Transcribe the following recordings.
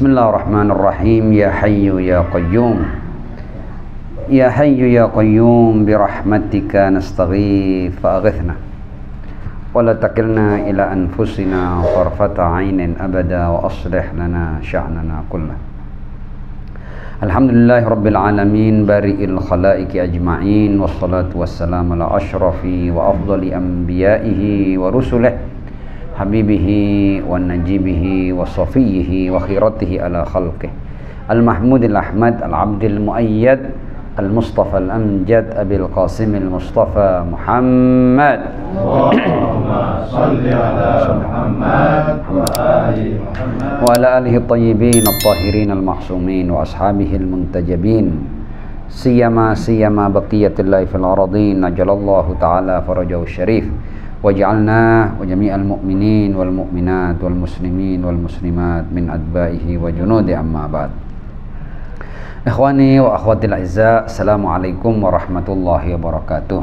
Bismillahirrahmanirrahim. Ya Hayyu ya Qayyum, Ya Hayyu ya Qayyum, birahmatika nastaghith fa'aghithna wa la takilna ila anfusina tarfata 'ainin abada wa aslih lana sya'nana kullah. Alhamdulillahi rabbil alamin, bari'il khalaiqi ajma'in, wassalatu wassalamu ala ashrafi wa afdali anbiya'ihi wa rusulihi, habibihi wa najibihi wa safiyihi wa khiratihi ala khalqih, al-mahmudil ahmad, al-abdil muayyad, al-mustafa al-amjad, abil qasim al-mustafa Muhammad. Allahumma salli ala Muhammad wa ali Muhammad wa ala alihi at-tayyibin at-tahirin al-ma'sumin wa ashabihi al-muntajabin, siyama baqiyatillahi fil aradin, najalallahu ta'ala farajahu syarif, waj'alna wa jami'al mu'minin wal mu'minat wal muslimin wal muslimat min adba'ihi wa junudi, amma ba'd. Ikhwani wa akhwati al-a'izza, assalamualaikum warahmatullahi wabarakatuh.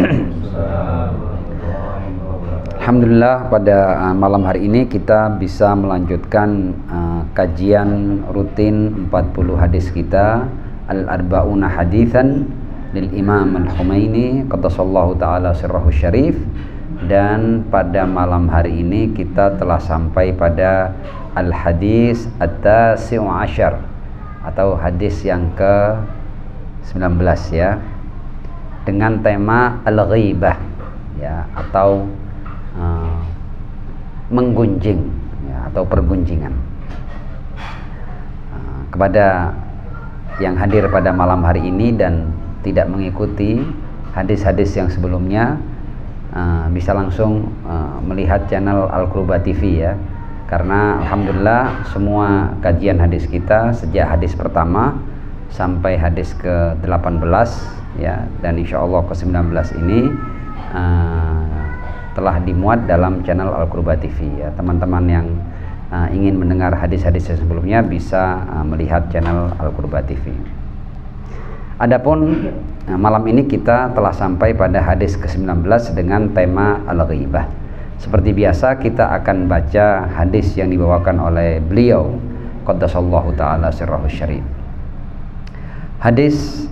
Alhamdulillah, pada malam hari ini kita bisa melanjutkan kajian rutin 40 hadis kita, Al-Arba'una Hadithan lil Imam Al-Humaini qaddasallahu ta'ala sirrahu syarif. Dan pada malam hari ini kita telah sampai pada al-hadis at-tasi'u asyar, atau hadis yang ke-19 ya, dengan tema al-ghibah ya, atau menggunjing ya, atau pergunjingan. Kepada yang hadir pada malam hari ini dan tidak mengikuti hadis-hadis yang sebelumnya, bisa langsung melihat channel Al-Qurbah TV ya, karena alhamdulillah semua kajian hadis kita sejak hadis pertama sampai hadis ke-18 ya, dan insyaallah ke-19 ini telah dimuat dalam channel Al-Qurbah TV ya. Teman-teman yang ingin mendengar hadis-hadis sebelumnya bisa melihat channel Al-Qurbah TV. Adapun malam ini kita telah sampai pada hadis ke-19 dengan tema al-ghibah. Seperti biasa kita akan baca hadis yang dibawakan oleh beliau qaddasallahu ta'ala sirrahu syarif. Hadis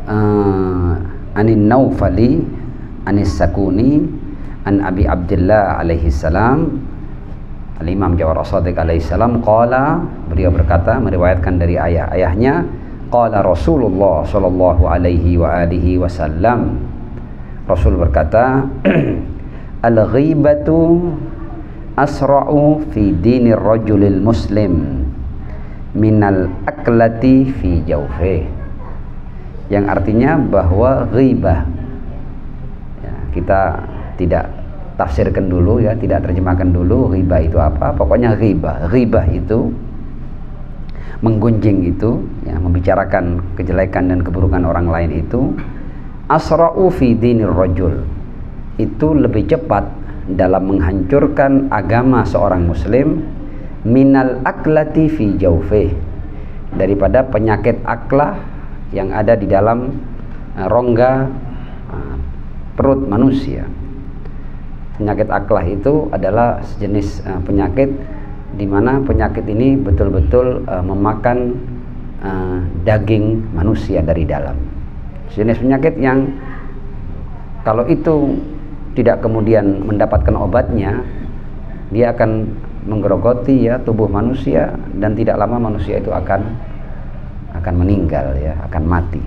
anin Naufali anis Sakuni an Abi Abdillah alaihi salam, al-Imam Jawar as-Sadiq alaihi salam, qala, beliau berkata meriwayatkan dari ayahnya, qala Rasulullah sallallahu alaihi wa alihi wasallam, Rasul berkata, al-ghibatu asra'u fi dinir rajulil muslim minal aklati fi jawfih, yang artinya bahwa ghibah ya, kita tidak tafsirkan dulu ya, tidak terjemahkan dulu ghibah itu apa. Pokoknya ghibah itu menggunjing itu ya, membicarakan kejelekan dan keburukan orang lain itu. Asra'u fi dinir rajul, itu lebih cepat dalam menghancurkan agama seorang muslim, minal aklati fi jawfih, daripada penyakit aklah yang ada di dalam rongga perut manusia. Penyakit aklah itu adalah sejenis penyakit di mana penyakit ini betul-betul memakan daging manusia dari dalam. Jenis penyakit yang kalau itu tidak kemudian mendapatkan obatnya, dia akan menggerogoti ya tubuh manusia, dan tidak lama manusia itu akan meninggal ya, akan mati.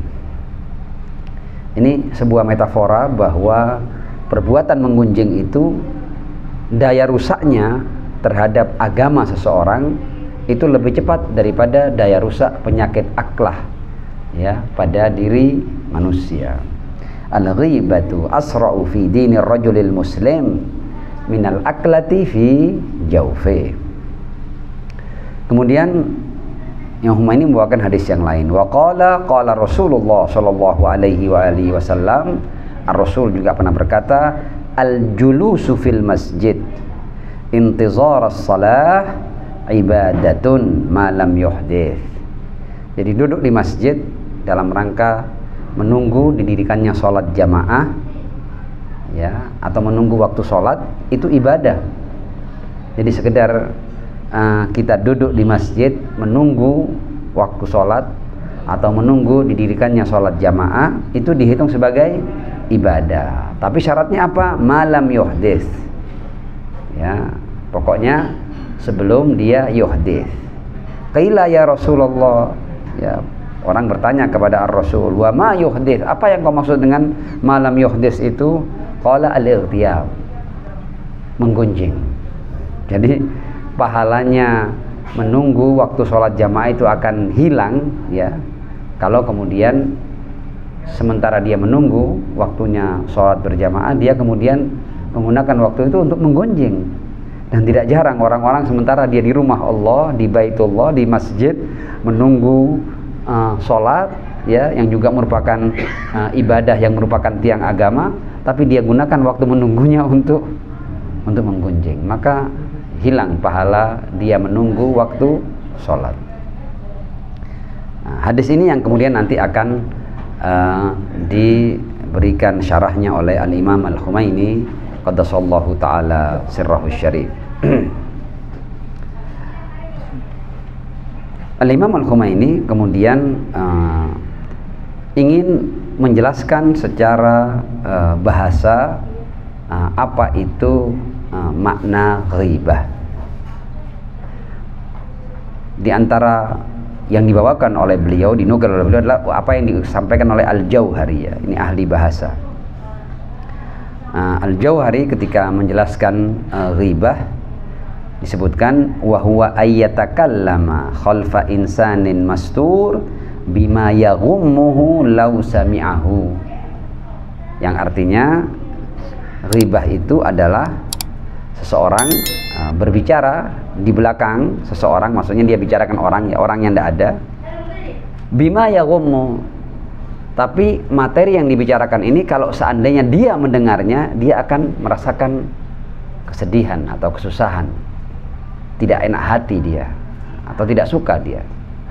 Ini sebuah metafora bahwa perbuatan menggunjing itu daya rusaknya terhadap agama seseorang itu lebih cepat daripada daya rusak penyakit aklah ya pada diri manusia. Al-ghibatu asra'u fi dinir rajulil muslim minal aklati fi jawfi. Kemudian yang Humaini membawakan hadis yang lain, wa qala Rasulullah sallallahu alaihi wa alihi wasallam, Ar-Rasul juga pernah berkata, al-julusu fil masjid intizar as-salah ibadatun ma lam yuhdith. Jadi duduk di masjid dalam rangka menunggu didirikannya sholat jamaah ya, atau menunggu waktu sholat, itu ibadah. Jadi sekedar kita duduk di masjid menunggu waktu sholat atau menunggu didirikannya sholat jamaah, itu dihitung sebagai ibadah. Tapi syaratnya apa? Malam yuhdits, ya, pokoknya sebelum dia yuhdits. Qila ya Rasulullah, ya, orang bertanya kepada Ar-Rasul, wa ma yuhdits, apa yang kau maksud dengan malam yuhdits itu? Qala al-ightiyab, menggunjing. Jadi pahalanya menunggu waktu sholat jamaah itu akan hilang, ya, kalau kemudian sementara dia menunggu waktunya sholat berjamaah, dia kemudian menggunakan waktu itu untuk menggunjing. Dan tidak jarang orang-orang sementara dia di rumah Allah, di Baitullah, di masjid, menunggu sholat, ya, yang juga merupakan ibadah, yang merupakan tiang agama, tapi dia gunakan waktu menunggunya untuk menggunjing. Maka hilang pahala dia menunggu waktu sholat. Hadis ini yang kemudian nanti akan diberikan syarahnya oleh Al-Imam Al-Khumaini qaddasallahu ta'ala sirrahu syarif. Al-Imam Al-Khumaini kemudian ingin menjelaskan secara bahasa apa itu makna ghibah. Di antara yang dibawakan oleh beliau, dinukil oleh beliau, adalah apa yang disampaikan oleh Al-Jauhari, ya, ini ahli bahasa. Al-Jauhari ketika menjelaskan ghibah disebutkan wa huwa ayyatakallama khalfa insanin mastur bima yaghummuhu law sami'ahu, yang artinya ghibah itu adalah seseorang berbicara di belakang seseorang, maksudnya dia bicarakan orang, ya, orang yang tidak ada, bima yaghummu, tapi materi yang dibicarakan ini kalau seandainya dia mendengarnya, dia akan merasakan kesedihan atau kesusahan, tidak enak hati dia, atau tidak suka dia.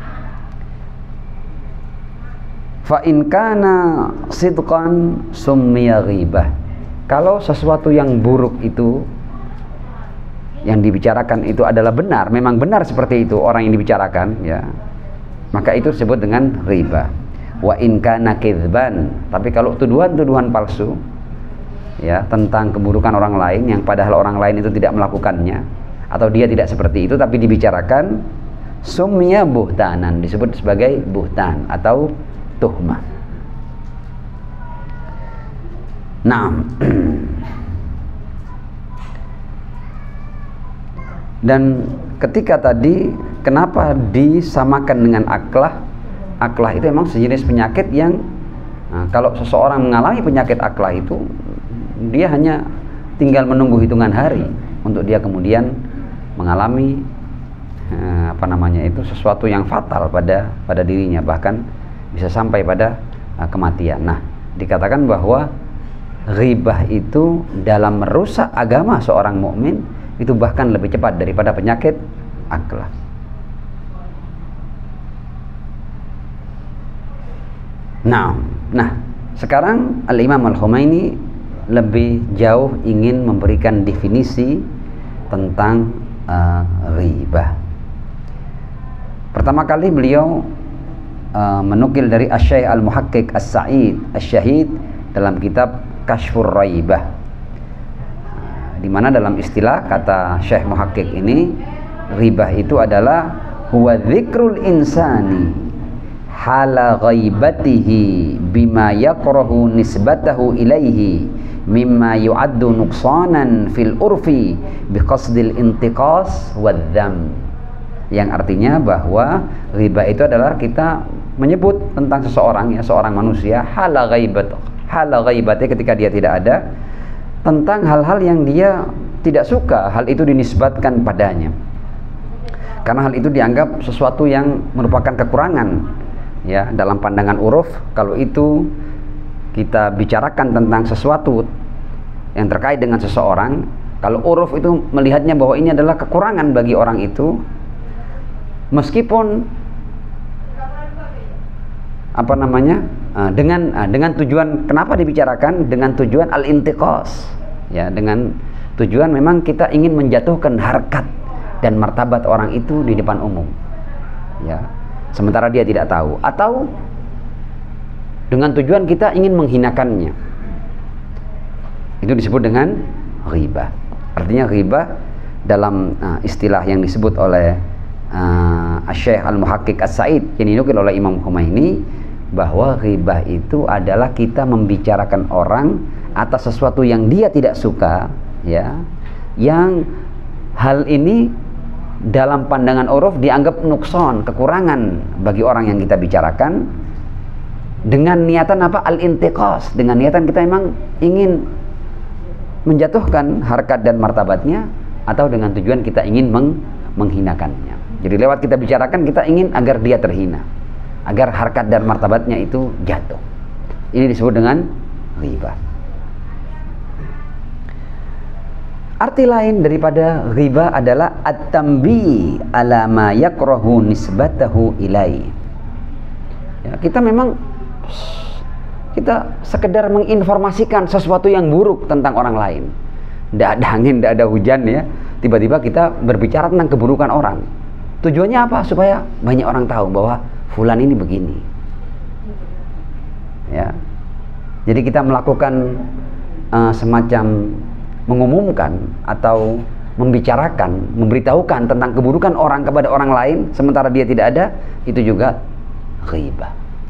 Fa in kana sidqan summiya ghibah. Kalau sesuatu yang buruk itu yang dibicarakan itu adalah benar, memang benar seperti itu orang yang dibicarakan, ya, maka itu disebut dengan ghibah. Wa in kana kadzban, tapi kalau tuduhan-tuduhan palsu, ya, tentang keburukan orang lain yang padahal orang lain itu tidak melakukannya atau dia tidak seperti itu tapi dibicarakan, summiya buhtanan, disebut sebagai buhtan atau tuhmah. Nah, dan ketika tadi kenapa disamakan dengan aklah? Aklah itu memang sejenis penyakit yang kalau seseorang mengalami penyakit aklah itu, dia hanya tinggal menunggu hitungan hari untuk dia kemudian mengalami sesuatu yang fatal pada dirinya, bahkan bisa sampai pada kematian. Nah, dikatakan bahwa ghibah itu dalam merusak agama seorang mukmin itu bahkan lebih cepat daripada penyakit aklah. Nah, sekarang Al-Imam Al-Khumaini lebih jauh ingin memberikan definisi tentang ghibah. Pertama kali beliau menukil dari Asy-Syaikh Al-Muhaqqiq As-Sa'id Asy-Syahid dalam kitab Kashfur Raibah, di mana dalam istilah kata Syekh Muhaqqiq ini, ghibah itu adalah huwa dzikrul insani hala ghaibatihi bima yakrahu nisbatahu ilaihi mimma yu'addu nuqsanan fil urfi biqasdil intiqas wadzam, yang artinya bahwa ghibah itu adalah kita menyebut tentang seseorang, ya, seorang manusia, hala ghaibatnya ketika dia tidak ada, tentang hal-hal yang dia tidak suka, hal itu dinisbatkan padanya karena hal itu dianggap sesuatu yang merupakan kekurangan, ya, dalam pandangan uruf. Kalau itu kita bicarakan tentang sesuatu yang terkait dengan seseorang, kalau uruf itu melihatnya bahwa ini adalah kekurangan bagi orang itu, meskipun dengan tujuan, kenapa dibicarakan? Dengan tujuan al-intiqas, ya, dengan tujuan memang kita ingin menjatuhkan harkat dan martabat orang itu di depan umum, ya, sementara dia tidak tahu, atau dengan tujuan kita ingin menghinakannya. Itu disebut dengan ghibah. Artinya ghibah dalam istilah yang disebut oleh Syekh Al-Muhaqqiq As-Sa'id yang dinukil oleh Imam Khomeini, bahwa ghibah itu adalah kita membicarakan orang atas sesuatu yang dia tidak suka, ya, yang hal ini dalam pandangan uruf dianggap nukson, kekurangan bagi orang yang kita bicarakan, dengan niatan apa? Al-intiqas, dengan niatan kita memang ingin menjatuhkan harkat dan martabatnya, atau dengan tujuan kita ingin menghinakannya. Jadi lewat kita bicarakan, kita ingin agar dia terhina, agar harkat dan martabatnya itu jatuh. Ini disebut dengan ghibah. Arti lain daripada ghibah adalah at-tambi ala ma yakrahu nisbatahu ilai. Ya, kita memang sekedar menginformasikan sesuatu yang buruk tentang orang lain. Tidak ada angin, tidak ada hujan, ya, tiba-tiba kita berbicara tentang keburukan orang. Tujuannya apa? Supaya banyak orang tahu bahwa fulan ini begini, ya. Jadi kita melakukan semacam mengumumkan atau membicarakan, memberitahukan tentang keburukan orang kepada orang lain sementara dia tidak ada, itu juga ghibah.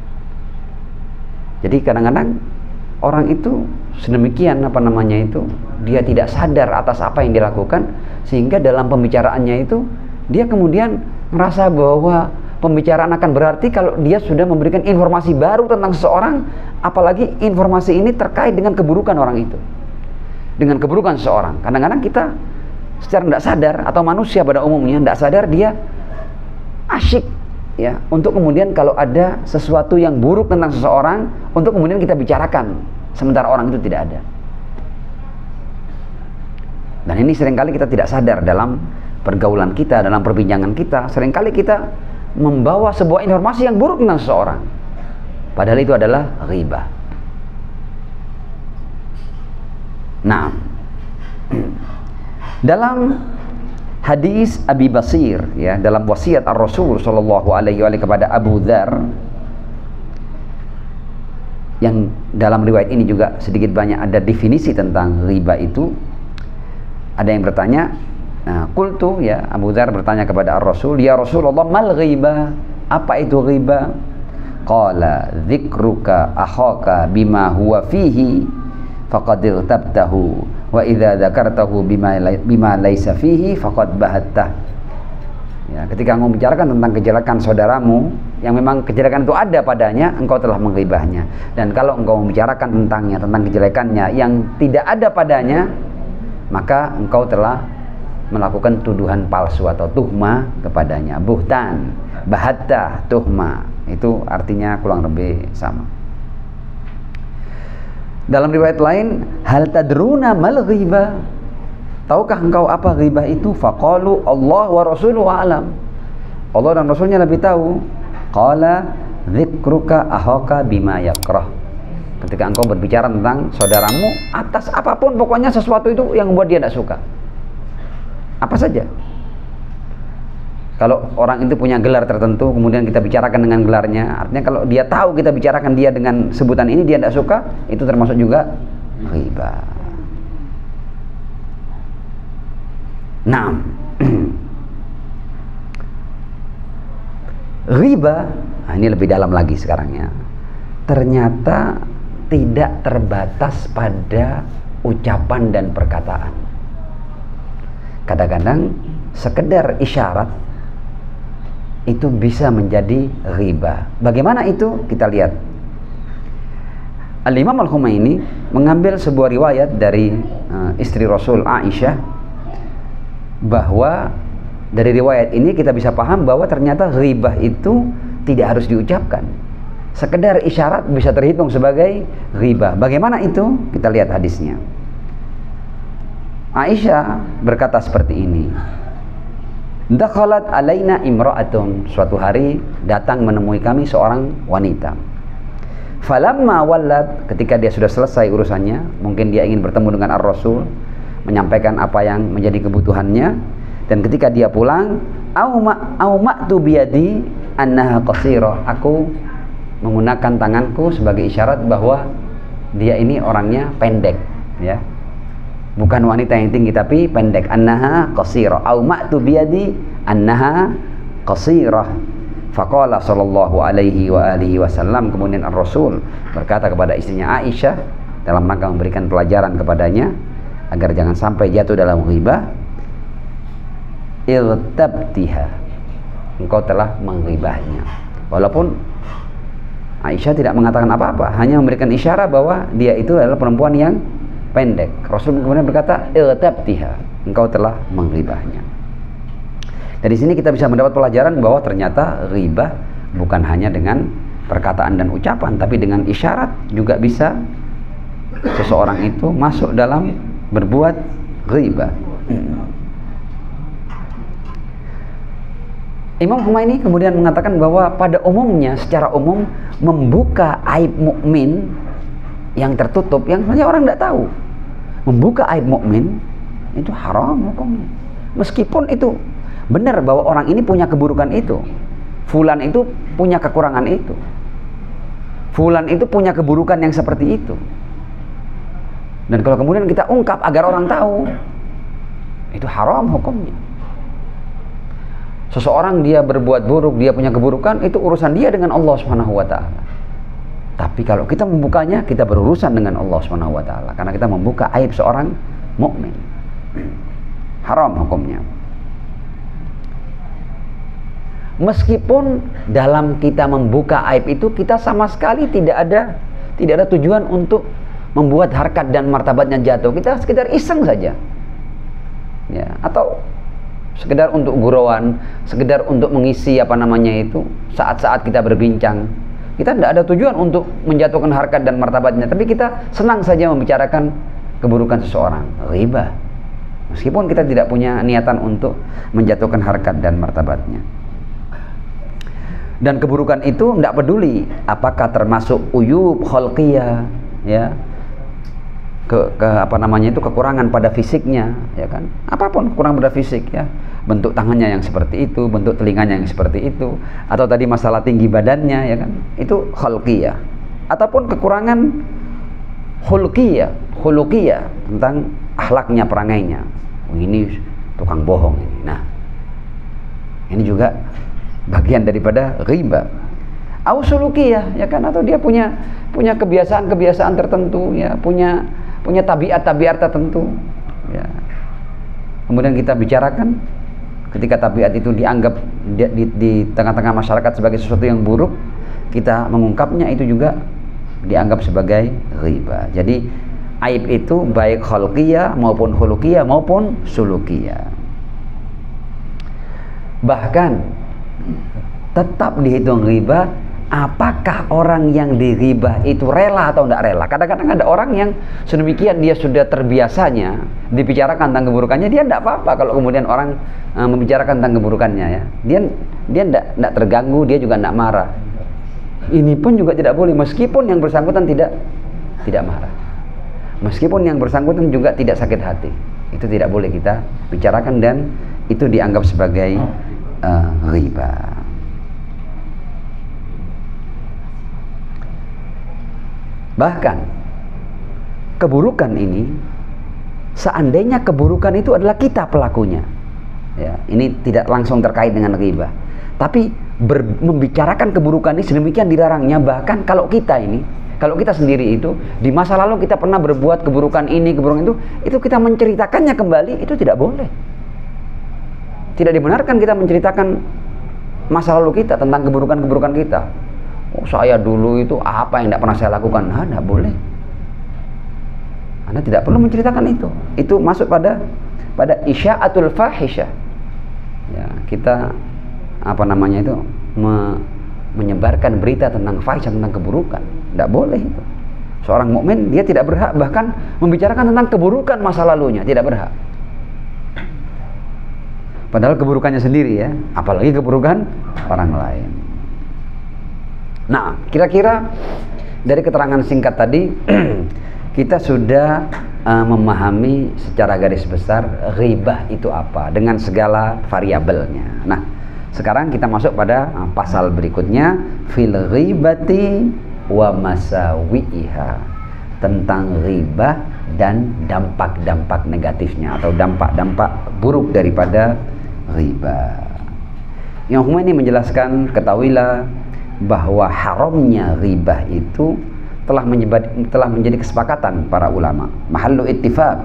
Jadi kadang-kadang orang itu sedemikian dia tidak sadar atas apa yang dilakukan, sehingga dalam pembicaraannya itu dia kemudian merasa bahwa pembicaraan akan berarti kalau dia sudah memberikan informasi baru tentang seseorang, apalagi informasi ini terkait dengan keburukan orang itu, dengan keburukan seseorang. Kadang-kadang kita secara tidak sadar, atau manusia pada umumnya tidak sadar, dia asyik, ya, untuk kemudian kalau ada sesuatu yang buruk tentang seseorang, untuk kemudian kita bicarakan sementara orang itu tidak ada. Dan ini seringkali kita tidak sadar dalam pergaulan kita, dalam perbincangan kita. Seringkali kita membawa sebuah informasi yang buruk tentang seseorang, padahal itu adalah ghibah. Nah, dalam hadis Abi Basir, ya, dalam wasiat Ar-Rasul sallallahu alaihi wasallam kepada Abu Dzar, yang dalam riwayat ini juga sedikit banyak ada definisi tentang ghibah itu. Ada yang bertanya, qultu, ya, Abu Dzar bertanya kepada Ar-Rasul, ya Rasulullah, mal ghibah? Apa itu ghibah? Qala dzikruka akhaka bima huwa fihi faqad irtabtahu wa idza dzakartahu bima laisa fihi faqad bahattah. Ya, ketika engkau membicarakan tentang kejelekan saudaramu yang memang kejelekan itu ada padanya, engkau telah menghibahnya. Dan kalau engkau membicarakan tentangnya, tentang kejelekannya yang tidak ada padanya, maka engkau telah melakukan tuduhan palsu atau tuhma kepadanya. Buhtan, bahattah, tuhma, itu artinya kurang lebih sama. Dalam riwayat lain, hal tadruna mal ghibah? Tahukah engkau apa ghibah itu? Faqalu Allah wa rasuluhu a'lam. Allah dan Rasulnya lebih tahu. Qala dzikruka akhaka bima yakrah. Ketika engkau berbicara tentang saudaramu atas apapun, pokoknya sesuatu itu yang membuat dia tidak suka, apa saja. Kalau orang itu punya gelar tertentu, kemudian kita bicarakan dengan gelarnya, artinya kalau dia tahu kita bicarakan dia dengan sebutan ini, dia tidak suka, itu termasuk juga ghibah. Nah, ghibah, ini lebih dalam lagi sekarang, ya. Ternyata tidak terbatas pada ucapan dan perkataan. Kadang-kadang sekedar isyarat itu bisa menjadi ghibah. Bagaimana itu? Kita lihat. Al-Imam Al-Khomeini mengambil sebuah riwayat dari istri Rasul Aisyah, bahwa dari riwayat ini kita bisa paham bahwa ternyata ghibah itu tidak harus diucapkan. Sekedar isyarat bisa terhitung sebagai ghibah. Bagaimana itu? Kita lihat hadisnya. Aisyah berkata seperti ini. Dakhalat alaina imra'atun. Suatu hari datang menemui kami seorang wanita. Falamma wallat, ketika dia sudah selesai urusannya, mungkin dia ingin bertemu dengan Ar-Rasul, menyampaikan apa yang menjadi kebutuhannya. Dan ketika dia pulang, au ma'tu biyadi annaha qasira, aku menggunakan tanganku sebagai isyarat bahwa dia ini orangnya pendek, ya. Bukan wanita yang tinggi tapi pendek. Annaha qasira, au ma'tu biyadi annaha qasirah. Faqala sallallahu alaihi wa alihi wasallam, kemudian Ar-Rasul berkata kepada istrinya Aisyah dalam rangka memberikan pelajaran kepadanya agar jangan sampai jatuh dalam ghibah, iltabtiha, engkau telah menghibahnya. Walaupun Aisyah tidak mengatakan apa-apa, hanya memberikan isyarat bahwa dia itu adalah perempuan yang pendek. Rasul kemudian berkata, iltabtiha, engkau telah menghibahnya. Dari sini kita bisa mendapat pelajaran bahwa ternyata ghibah bukan hanya dengan perkataan dan ucapan, tapi dengan isyarat juga bisa seseorang itu masuk dalam berbuat ghibah. Imam Khomeini kemudian mengatakan bahwa pada umumnya, secara umum, membuka aib mukmin yang tertutup, yang sebenarnya orang tidak tahu, membuka aib mukmin itu haram hukumnya. Meskipun itu benar bahwa orang ini punya keburukan itu, fulan itu punya kekurangan itu, fulan itu punya keburukan yang seperti itu, dan kalau kemudian kita ungkap agar orang tahu, itu haram hukumnya. Seseorang dia berbuat buruk, dia punya keburukan, itu urusan dia dengan Allah Subhanahu wa taala. Tapi kalau kita membukanya, kita berurusan dengan Allah Subhanahu wa taala, karena kita membuka aib seorang mukmin. Haram hukumnya. Meskipun dalam kita membuka aib itu kita sama sekali tidak ada tujuan untuk membuat harkat dan martabatnya jatuh, kita sekedar iseng saja, ya, atau sekedar untuk gurauan, sekedar untuk mengisi saat-saat kita berbincang. Kita tidak ada tujuan untuk menjatuhkan harkat dan martabatnya, tapi kita senang saja membicarakan keburukan seseorang, ghibah, meskipun kita tidak punya niatan untuk menjatuhkan harkat dan martabatnya. Dan keburukan itu tidak peduli apakah termasuk uyub khalqiyah, ya, kekurangan pada fisiknya, ya kan, apapun kekurangan pada fisik, ya, bentuk tangannya yang seperti itu, bentuk telinganya yang seperti itu, atau tadi masalah tinggi badannya, ya kan, itu khalqiyah, ataupun kekurangan khuluqiyah tentang akhlaknya, perangainya. Ini tukang bohong ini. Nah, ini juga bagian daripada ghibah. Au sulukiyah, ya kan, atau dia punya kebiasaan tertentu, ya, punya tabiat tertentu, ya. Kemudian kita bicarakan, ketika tabiat itu dianggap di tengah-tengah masyarakat sebagai sesuatu yang buruk, kita mengungkapnya, itu juga dianggap sebagai ghibah. Jadi aib itu baik khalqiyah maupun khuluqiyah maupun sulukiyah. Bahkan tetap dihitung ghibah apakah orang yang dighibah itu rela atau tidak rela. Kadang-kadang ada orang yang sedemikian dia sudah terbiasanya dibicarakan tentang keburukannya, dia tidak apa-apa kalau kemudian orang membicarakan tentang keburukannya, ya. Dia tidak terganggu, dia juga tidak marah. Ini pun juga tidak boleh, meskipun yang bersangkutan tidak marah, meskipun yang bersangkutan juga tidak sakit hati, itu tidak boleh kita bicarakan, dan itu dianggap sebagai ghibah. Bahkan keburukan ini, seandainya keburukan itu adalah kita pelakunya, ya, ini tidak langsung terkait dengan ghibah, tapi membicarakan keburukan ini sedemikian dilarangnya. Bahkan kalau kita sendiri itu di masa lalu kita pernah berbuat keburukan ini, keburukan itu kita menceritakannya kembali, itu tidak boleh. Tidak dibenarkan kita menceritakan masa lalu kita tentang keburukan-keburukan kita. Oh, saya dulu itu apa yang tidak pernah saya lakukan. Nah, tidak boleh. Anda tidak perlu menceritakan itu. Itu masuk pada isya'atul fahisyah. Ya, kita menyebarkan berita tentang fahisyah, tentang keburukan. Tidak boleh itu. Seorang mukmin dia tidak berhak bahkan membicarakan tentang keburukan masa lalunya, tidak berhak. Padahal keburukannya sendiri, ya, apalagi keburukan orang lain. Nah, kira-kira dari keterangan singkat tadi kita sudah memahami secara garis besar ghibah itu apa dengan segala variabelnya. Nah, sekarang kita masuk pada pasal berikutnya, fil ghibati wa masawiha, tentang ghibah dan dampak-dampak negatifnya atau dampak-dampak buruk daripada ghibah. Yang ini menjelaskan, ketahuilah bahwa haramnya ghibah itu telah menjadi kesepakatan para ulama, mahallu ittifaq,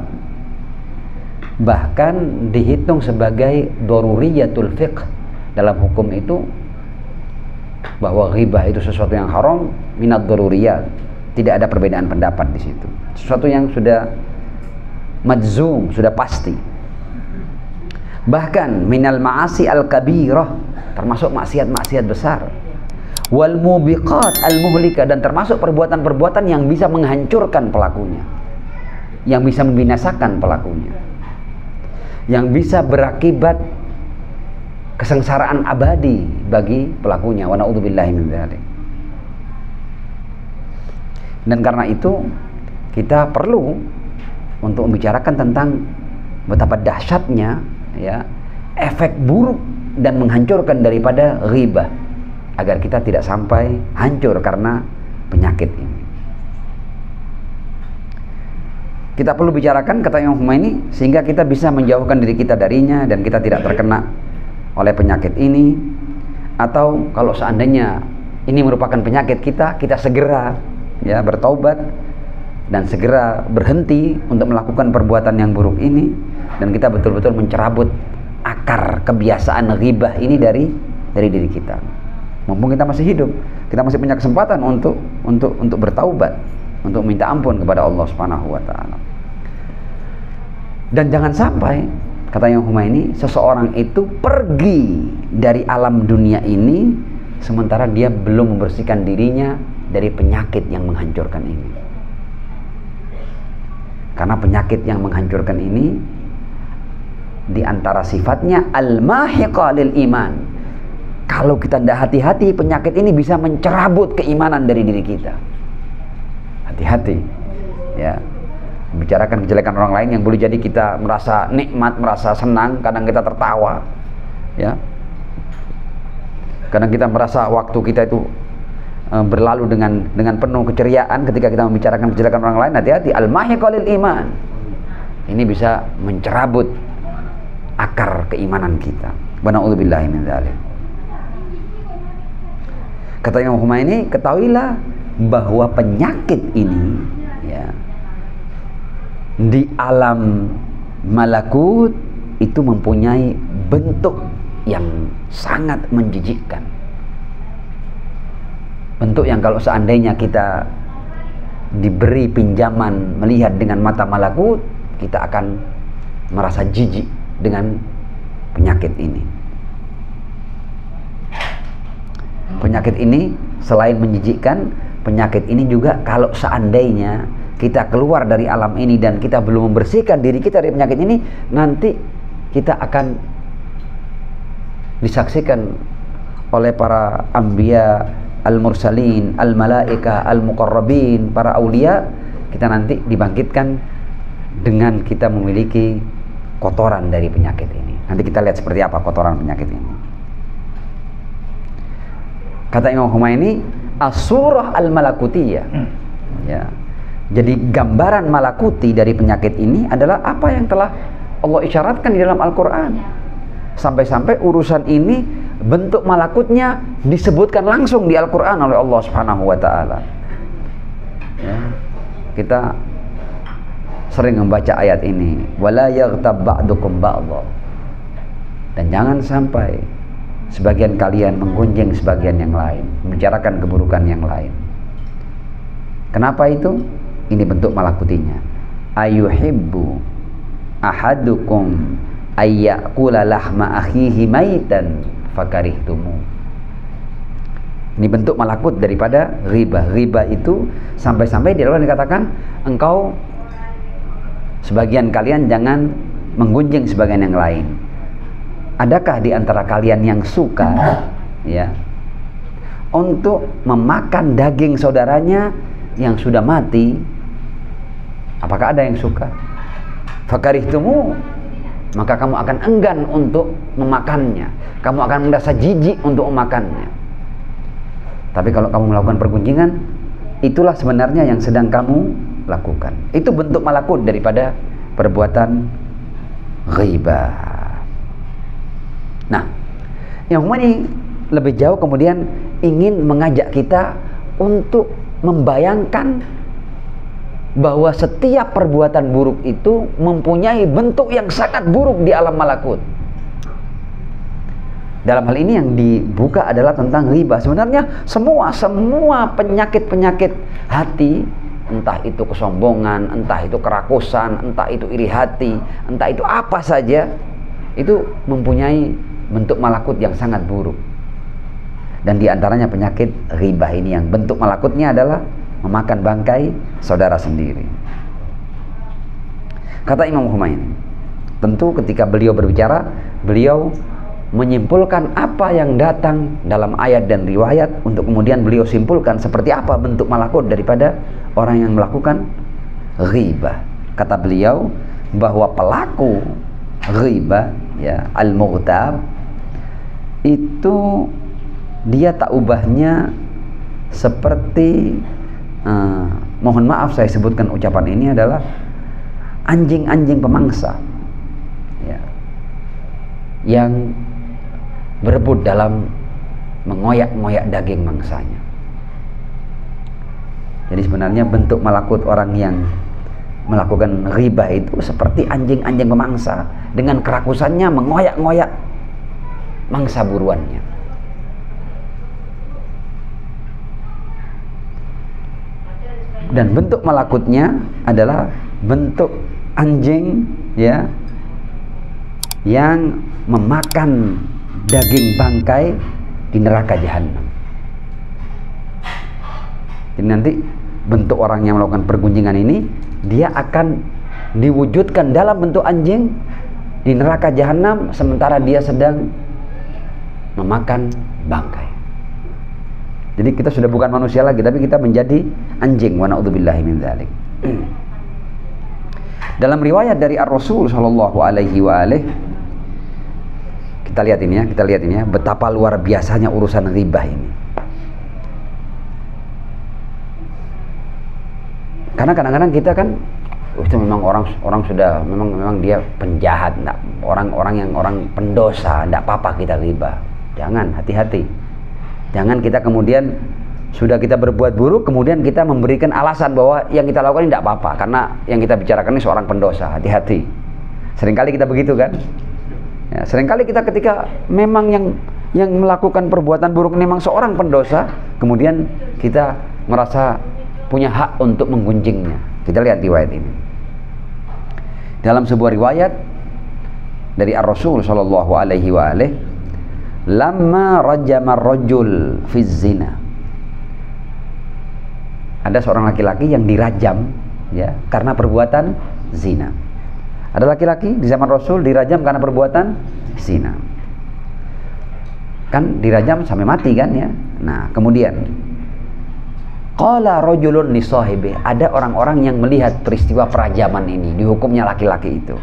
bahkan dihitung sebagai daruriyatul fiqh dalam hukum itu, bahwa ghibah itu sesuatu yang haram minad daruriyat, tidak ada perbedaan pendapat di situ, sesuatu yang sudah majzum, sudah pasti. Bahkan minal ma'asi al-kabirah, termasuk maksiat-maksiat besar, wal mubiqat al-muhlika, dan termasuk perbuatan-perbuatan yang bisa menghancurkan pelakunya, yang bisa membinasakan pelakunya, yang bisa berakibat kesengsaraan abadi bagi pelakunya. Wa na'udzubillahi min dzalik. Dan karena itu kita perlu untuk membicarakan tentang betapa dahsyatnya ya efek buruk dan menghancurkan daripada ghibah, agar kita tidak sampai hancur karena penyakit ini. Kita perlu bicarakan, kata Imam Khomeini, sehingga kita bisa menjauhkan diri kita darinya dan kita tidak terkena oleh penyakit ini. Atau kalau seandainya ini merupakan penyakit kita, kita segera ya bertaubat dan segera berhenti untuk melakukan perbuatan yang buruk ini, dan kita betul-betul mencerabut akar kebiasaan ghibah ini dari diri kita. Mumpung kita masih hidup, kita masih punya kesempatan untuk bertaubat, untuk minta ampun kepada Allah Subhanahu wa taala. Dan jangan sampai, kata Imam Khomeini, seseorang itu pergi dari alam dunia ini sementara dia belum membersihkan dirinya dari penyakit yang menghancurkan ini. Karena penyakit yang menghancurkan ini di antara sifatnya al-mahiqa lil iman. Kalau kita tidak hati-hati, penyakit ini bisa mencerabut keimanan dari diri kita. Hati-hati ya, bicarakan kejelekan orang lain yang boleh jadi kita merasa nikmat, merasa senang, kadang kita tertawa ya, kadang kita merasa waktu kita itu berlalu dengan penuh keceriaan ketika kita membicarakan kejelekan orang lain. Hati-hati, al-mahiqa lil iman, ini bisa mencerabut akar keimanan kita. Wa na'udzubillahi min dzalik. Kata Imam Khomeini, ketahuilah bahwa penyakit ini ya, di alam malakut itu mempunyai bentuk yang sangat menjijikkan. Bentuk yang kalau seandainya kita diberi pinjaman melihat dengan mata malakut, kita akan merasa jijik dengan penyakit ini. Penyakit ini selain menjijikkan, penyakit ini juga kalau seandainya kita keluar dari alam ini dan kita belum membersihkan diri kita dari penyakit ini, nanti kita akan disaksikan oleh para anbiya, al-mursalin, al-malaika, al-muqarrabin, para aulia. Kita nanti dibangkitkan dengan kita memiliki kotoran dari penyakit ini. Nanti kita lihat seperti apa kotoran penyakit ini. Kata Imam Khomeini, as-surah al-malakutiyah ya. Jadi gambaran malakuti dari penyakit ini adalah apa yang telah Allah isyaratkan di dalam Al-Quran. Sampai-sampai urusan ini bentuk malakutnya disebutkan langsung di Al-Quran oleh Allah Subhanahu wa ta'ala ya. Kita sering membaca ayat ini, wala yaghtab ba'dukum ba'dha, dan jangan sampai sebagian kalian menggunjing sebagian yang lain, membicarakan keburukan yang lain. Kenapa itu? Ini bentuk malakutinya. Ayuhibbu ahadukum ayyakula lahma akhihi maitan fakarihtumu. Ini bentuk malakut daripada ghibah. Ghibah itu sampai-sampai di dalam dikatakan, engkau sebagian kalian jangan menggunjing sebagian yang lain. Adakah di antara kalian yang suka ya untuk memakan daging saudaranya yang sudah mati Apakah ada yang suka? Fakarihtumu, maka kamu akan enggan untuk memakannya. Kamu akan merasa jijik untuk memakannya. Tapi kalau kamu melakukan pergunjingan, itulah sebenarnya yang sedang kamu lakukan. Itu bentuk malakut daripada perbuatan ghibah. Nah, yang ini lebih jauh kemudian ingin mengajak kita untuk membayangkan bahwa setiap perbuatan buruk itu mempunyai bentuk yang sangat buruk di alam malakut. Dalam hal ini yang dibuka adalah tentang ghibah. Sebenarnya semua penyakit-penyakit hati, entah itu kesombongan, entah itu kerakusan, entah itu iri hati, entah itu apa saja, itu mempunyai bentuk malakut yang sangat buruk. Dan diantaranya penyakit ghibah ini yang bentuk malakutnya adalah memakan bangkai saudara sendiri. Kata Imam Khomeini, tentu ketika beliau berbicara, beliau menyimpulkan apa yang datang dalam ayat dan riwayat untuk kemudian beliau simpulkan seperti apa bentuk malakut daripada orang yang melakukan ghibah. Kata beliau bahwa pelaku ghibah, ya, al-mughtab, itu dia tak ubahnya seperti mohon maaf saya sebutkan ucapan ini adalah anjing-anjing pemangsa, ya, yang berebut dalam mengoyak-ngoyak daging mangsanya. Jadi sebenarnya bentuk malakut orang yang melakukan ghibah itu seperti anjing-anjing pemangsa dengan kerakusannya mengoyak-ngoyak mangsa buruannya. Dan bentuk malakutnya adalah bentuk anjing, ya, yang memakan daging bangkai di neraka jahanam. Jadi nanti bentuk orang yang melakukan pergunjingan ini, dia akan diwujudkan dalam bentuk anjing di neraka jahanam sementara dia sedang memakan bangkai. Jadi kita sudah bukan manusia lagi, tapi kita menjadi anjing. Wa na'udzubillahi min dzalik. Dalam riwayat dari Ar-Rasul sallallahu alaihi wa alihi, kita lihat ini ya, betapa luar biasanya urusan ghibah ini. Karena kadang-kadang kita kan itu memang orang sudah memang dia penjahat, orang pendosa, enggak apa-apa kita ghibah. Jangan, hati-hati. Jangan kita kemudian sudah kita berbuat buruk kemudian kita memberikan alasan bahwa yang kita lakukan ini tidak apa-apa karena yang kita bicarakan ini seorang pendosa. Hati-hati. Seringkali kita begitu kan? Ya, seringkali kita ketika memang yang melakukan perbuatan buruk ini memang seorang pendosa, kemudian kita merasa punya hak untuk menggunjingnya. Kita lihat riwayat ini. Dalam sebuah riwayat dari Ar-Rasul sallallahu alaihi wa alihi, lamma rajama ar-rajul fi zina. Ada seorang laki-laki yang dirajam, ya, karena perbuatan zina. Ada laki-laki di zaman Rasul dirajam karena perbuatan zina. Kan dirajam sampai mati kan, ya. Nah, kemudian qala rajulun li sahibi, ada orang-orang yang melihat peristiwa perajaman ini, dihukumnya laki-laki itu.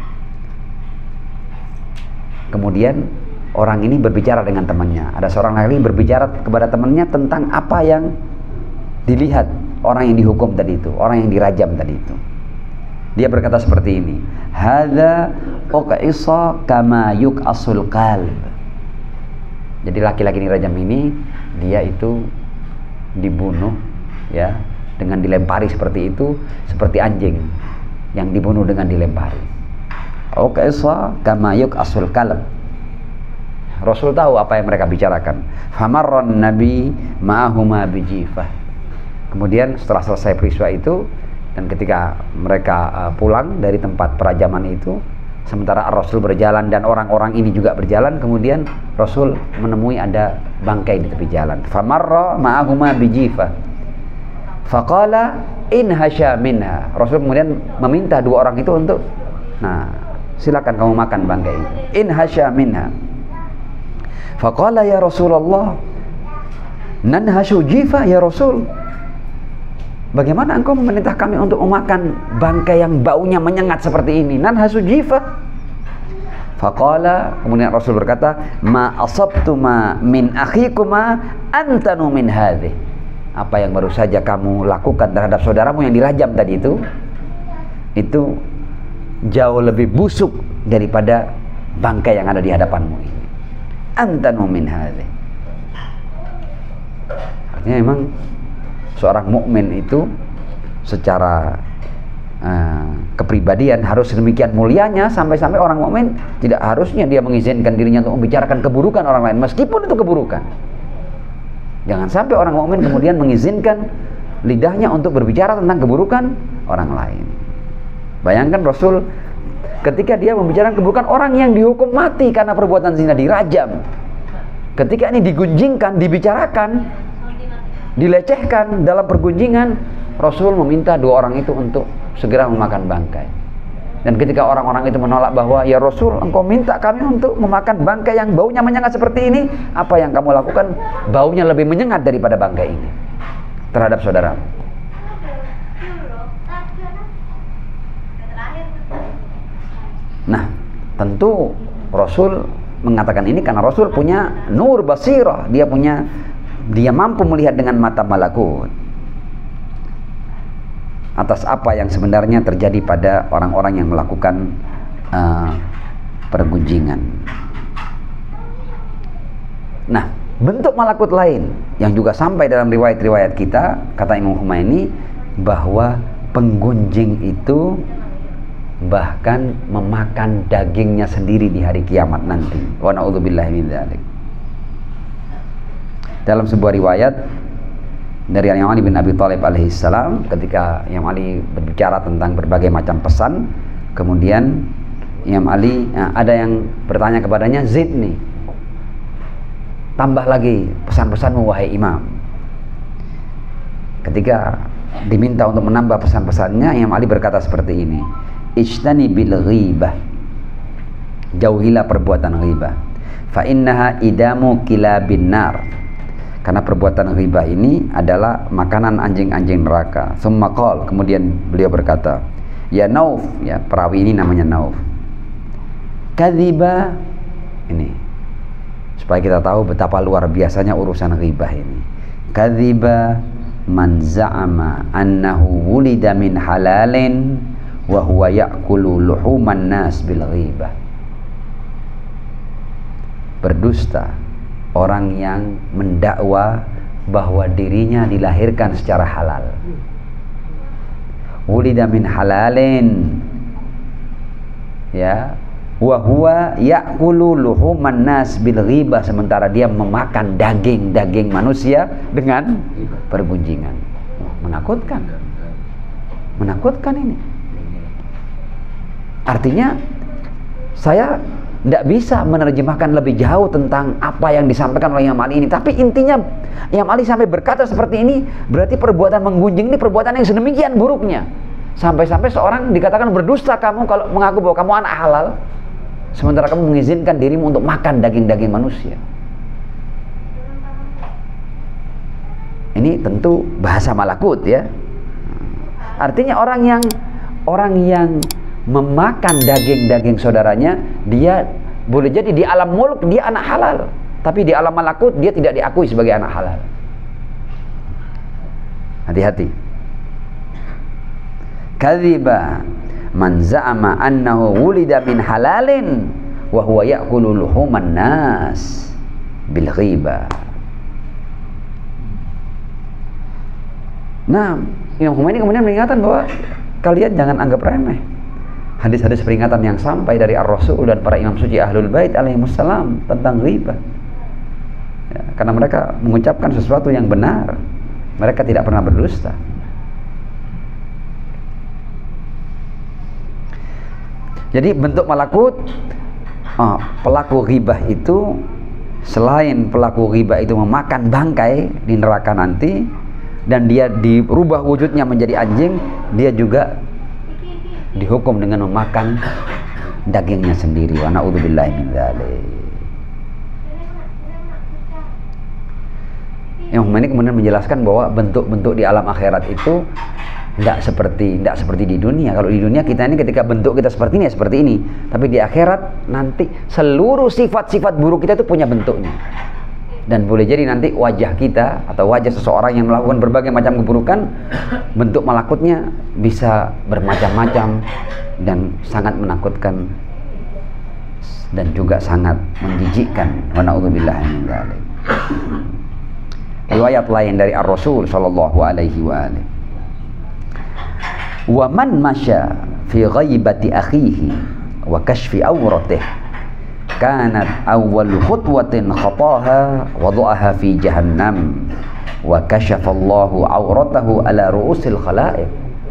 Kemudian orang ini berbicara dengan temannya. Ada seorang laki berbicara kepada temannya tentang apa yang dilihat orang yang dihukum tadi itu, orang yang dirajam tadi itu. Dia berkata seperti ini, hadza uqisa kama yuqasul qalb. Jadi laki-laki dirajam ini, dia itu dibunuh, ya, dengan dilempari seperti itu, seperti anjing yang dibunuh dengan dilempari. Uqisa kama yuqasul qalb. Rasul tahu apa yang mereka bicarakan. Famarran nabi ma'ahuma bijifah. Kemudian setelah selesai peristiwa itu dan ketika mereka pulang dari tempat perajaman itu, sementara Rasul berjalan dan orang-orang ini juga berjalan, kemudian Rasul menemui ada bangkai di tepi jalan. Famarra ma'ahuma bijifah. Faqala in hasya minha. Rasul kemudian meminta dua orang itu untuk, nah, silakan kamu makan bangkai itu. In hasya minha. Faqala ya Rasulullah nanhashu jifa ya Rasul. bagaimana engkau memerintah kami untuk memakan bangkai yang baunya menyengat seperti ini? Nanhasu jifah. Faqala, kemudian Rasul berkata, ma asabtuma min akhikuma antanu min hadhi. Apa yang baru saja kamu lakukan terhadap saudaramu yang dirajam tadi itu jauh lebih busuk daripada bangkai yang ada di hadapanmu ini. Antanu min hadhi. Artinya memang seorang mukmin itu secara kepribadian harus demikian mulianya, sampai-sampai orang mukmin tidak harusnya dia mengizinkan dirinya untuk membicarakan keburukan orang lain meskipun itu keburukan. Jangan sampai orang mukmin kemudian mengizinkan lidahnya untuk berbicara tentang keburukan orang lain. Bayangkan Rasul ketika dia membicarakan keburukan orang yang dihukum mati karena perbuatan zina, dirajam. Ketika ini digunjingkan, dibicarakan, dilecehkan dalam pergunjingan, Rasul meminta dua orang itu untuk segera memakan bangkai. Dan ketika orang-orang itu menolak bahwa, ya Rasul, engkau minta kami untuk memakan bangkai yang baunya menyengat seperti ini, apa yang kamu lakukan baunya lebih menyengat daripada bangkai ini terhadap saudara. Nah, tentu Rasul mengatakan ini karena Rasul punya nur basirah, dia mampu melihat dengan mata malakut atas apa yang sebenarnya terjadi pada orang-orang yang melakukan pergunjingan. Nah, bentuk malakut lain yang juga sampai dalam riwayat-riwayat kita, kata Imam Humaini, bahwa penggunjing itu bahkan memakan dagingnya sendiri di hari kiamat nanti. Wa na'udzubillahi min dzalik. Dalam sebuah riwayat dari Imam Ali bin Abi Thalib alaihissalam, ketika Imam Ali berbicara tentang berbagai macam pesan, kemudian Imam Ali ada yang bertanya kepadanya, Zaid nih, tambah lagi pesan-pesanmu wahai imam. Ketika diminta untuk menambah pesan-pesannya, Imam Ali berkata seperti ini, ijtani bil ghibah, jauhilah perbuatan ghibah, fa innaha idamu kilabin nar, karena perbuatan ghibah ini adalah makanan anjing-anjing neraka. Summa qala, kemudian beliau berkata, ya Nauf, ya perawi ini namanya Nauf, kadziba, ini supaya kita tahu betapa luar biasanya urusan ghibah ini. Kadziba man za'ama annahu wulida min halalin wa huwa ya'kulu luhuman nas bil ghibah. Berdusta orang yang mendakwa bahwa dirinya dilahirkan secara halal. Wulida min halalin, ya, wa huwa ya'kulu luhuman nas bil ghibah, sementara dia memakan daging-daging manusia dengan pergunjingan. Menakutkan. Menakutkan ini. Artinya saya tidak bisa menerjemahkan lebih jauh tentang apa yang disampaikan oleh Imam Ali ini. Tapi intinya Imam Ali sampai berkata seperti ini, berarti perbuatan menggunjing ini perbuatan yang sedemikian buruknya. Sampai-sampai seorang dikatakan berdusta kamu kalau mengaku bahwa kamu anak halal, sementara kamu mengizinkan dirimu untuk makan daging-daging manusia. Ini tentu bahasa malakut, ya. Artinya orang yang memakan daging-daging saudaranya, dia boleh jadi di alam mulk dia anak halal, tapi di alam malakut dia tidak diakui sebagai anak halal. Hati-hati. Kadziba man za'ama annahu wulida min halalin wa huwa ya'kulu luhuman nas bil ghibah. Nah, Imam Humaini kemudian mengingatkan bahwa kalian jangan anggap remeh hadis-hadis peringatan yang sampai dari Ar-Rasul dan para imam suci Ahlul Bait alaihimussalam tentang ghibah, ya, karena mereka mengucapkan sesuatu yang benar, mereka tidak pernah berdusta. Jadi bentuk malakut pelaku ghibah itu, selain pelaku ghibah itu memakan bangkai di neraka nanti dan dia dirubah wujudnya menjadi anjing, dia juga dihukum dengan memakan dagingnya sendiri. Wa na'udzubillahi min dzalik. Imam Khomeini kemudian menjelaskan bahwa bentuk-bentuk di alam akhirat itu tidak seperti di dunia. Kalau di dunia kita ini ketika bentuk kita seperti ini ya seperti ini, tapi di akhirat nanti seluruh sifat-sifat buruk kita itu punya bentuknya. Dan boleh jadi nanti wajah kita atau wajah seseorang yang melakukan berbagai macam keburukan, bentuk malakutnya bisa bermacam-macam dan sangat menakutkan dan juga sangat menjijikkan. Wa na'udzubillah min dzalik. Riwayat lain dari Ar-Rasul sallallahu alaihi wa alihi. Wa man masya fi ghaibati akhihi wa kashfi awratih kanat awwal khutwatin khataha wada'aha fi jahannam wa kashafallahu awratahu ala ru'usil khalaiq.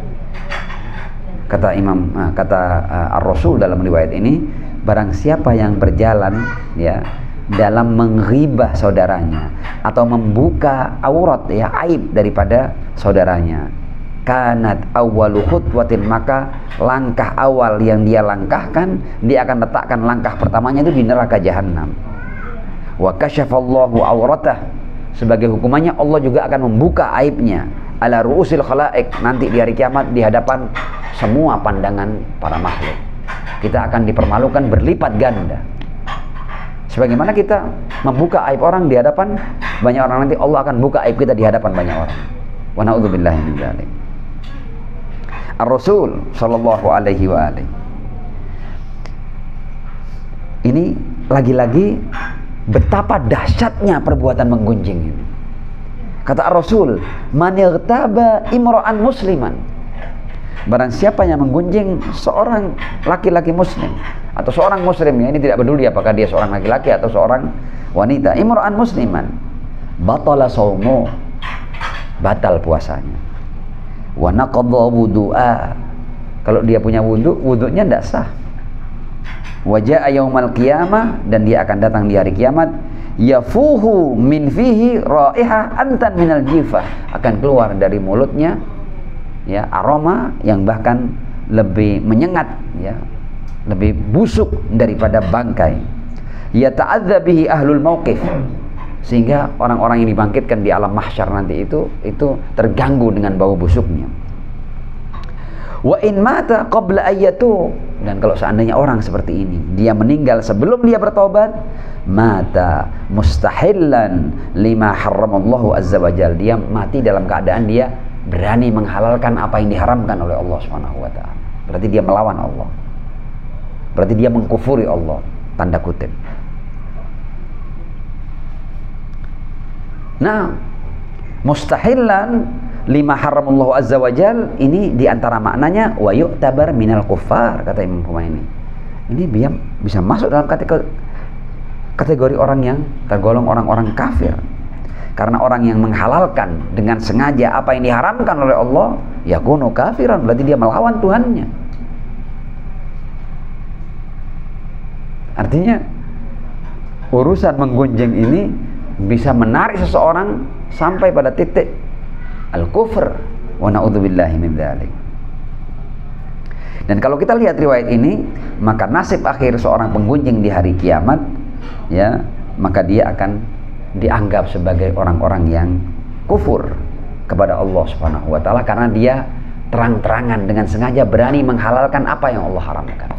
Kata Ar-Rasul dalam riwayat ini, barang siapa yang berjalan ya dalam menghibah saudaranya atau membuka aurat ya aib daripada saudaranya, kanat awwalu khutwatin, maka langkah awal yang dia langkahkan, dia akan letakkan langkah pertamanya itu di neraka jahanam. Wa kasyafallahu auratah, sebagai hukumannya Allah juga akan membuka aibnya ala ru'usil khalaiq, nanti di hari kiamat di hadapan semua pandangan para makhluk. Kita akan dipermalukan berlipat ganda. Sebagaimana kita membuka aib orang di hadapan banyak orang, nanti Allah akan buka aib kita di hadapan banyak orang. Wa na'udzubillahi min dzalik. Ar-Rasul sallallahu alaihi wa alihi. Ini lagi-lagi betapa dahsyatnya perbuatan menggunjing ini. Kata Ar-Rasul, "Man ightaba imra'an musliman." Barang siapa yang menggunjing seorang laki-laki muslim atau seorang muslim, ya, ini tidak peduli apakah dia seorang laki-laki atau seorang wanita, imra'an musliman, batala saumu, batal puasanya. Wa naqadha wudu'a, kalau dia punya wudunya tidak sah. Wa jaa yaumal qiyamah, dan dia akan datang di hari kiamat, yafuhu min fihi raihah antan minal jifah, akan keluar dari mulutnya ya aroma yang bahkan lebih menyengat ya, lebih busuk daripada bangkai. Yata'adza bihi ahlul mauqif, sehingga orang-orang yang dibangkitkan di alam mahsyar nanti itu terganggu dengan bau busuknya. Wa in mata qabla ayyatu, dan kalau seandainya orang seperti ini dia meninggal sebelum dia bertobat, mata mustahillan lima harramallahu azza wajal, dia mati dalam keadaan dia berani menghalalkan apa yang diharamkan oleh Allah Subhanahu wa taala. Berarti dia melawan Allah. Berarti dia mengkufuri Allah, tanda kutip. Nah, mustahilan lima haramallahu azza wajal, ini diantara maknanya wa yu'tabar minal kuffar, kata Imam Khomeini. Ini dia bisa masuk dalam kategori orang yang tergolong orang-orang kafir. Karena orang yang menghalalkan dengan sengaja apa yang diharamkan oleh Allah, yakunu kafiran, berarti dia melawan Tuhannya. Artinya urusan menggunjing ini bisa menarik seseorang sampai pada titik al-kufr, wa na'udzubillahi min dzalik. Dan kalau kita lihat riwayat ini, maka nasib akhir seorang penggunjing di hari kiamat ya, maka dia akan dianggap sebagai orang-orang yang kufur kepada Allah Subhanahu wa taala, karena dia terang-terangan dengan sengaja berani menghalalkan apa yang Allah haramkan.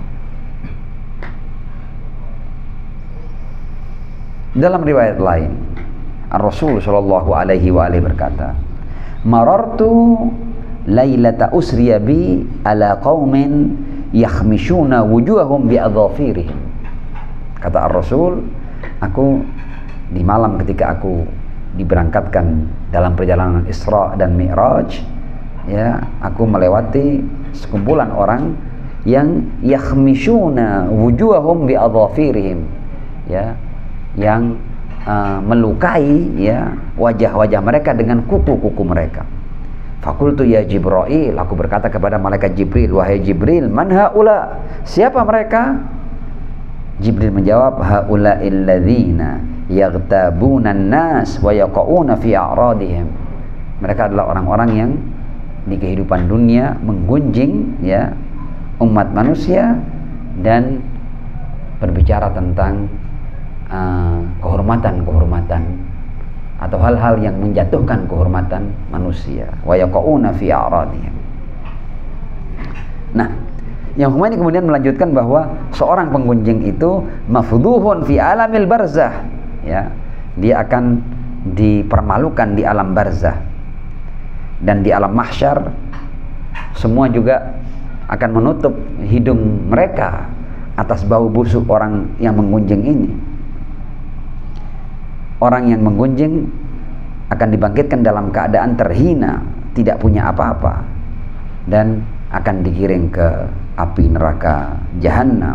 Dalam riwayat lain, Ar-Rasul sallallahu alaihi wa alihi berkata, "Marartu lailata usriya bi ala qaumin yakhmishuna wujuhahum bi adhafirihim." Kata Ar-Rasul, aku di malam ketika aku diberangkatkan dalam perjalanan Isra dan Mi'raj ya, aku melewati sekumpulan orang yang yakhmishuna wujuhahum bi adhafirihim ya, yang melukai ya wajah-wajah mereka dengan kuku-kuku mereka. Fakultu ya Jibril, aku berkata kepada malaikat Jibril, wahai Jibril, man haula, siapa mereka? Jibril menjawab, haula'il ladzina yaghtabuna an-nas wa yaqauna fi a'radihim. Mereka adalah orang-orang yang di kehidupan dunia menggunjing ya umat manusia dan berbicara tentang kehormatan atau hal-hal yang menjatuhkan kehormatan manusia. Wa yaqauna fi a'radihim. Nah, yang Humaini kemudian melanjutkan bahwa seorang penggunjing itu mafdhuhun fi alamil barzah, ya, dia akan dipermalukan di alam barzah, dan di alam mahsyar semua juga akan menutup hidung mereka atas bau busuk orang yang menggunjing ini. Orang yang menggunjing akan dibangkitkan dalam keadaan terhina, tidak punya apa-apa, dan akan digiring ke api neraka Jahannam.